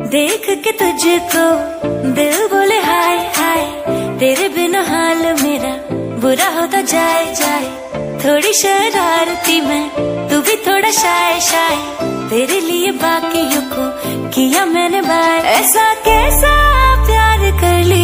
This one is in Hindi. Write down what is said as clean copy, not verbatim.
देख के तुझको दिल बोले हाय हाय, तेरे बिना हाल मेरा बुरा होता जाए जाए। थोड़ी शरारती मैं, तू भी थोड़ा शाय शाय, तेरे लिए बाकियों को किया मैंने बाय। ऐसा कैसा प्यार कर लिया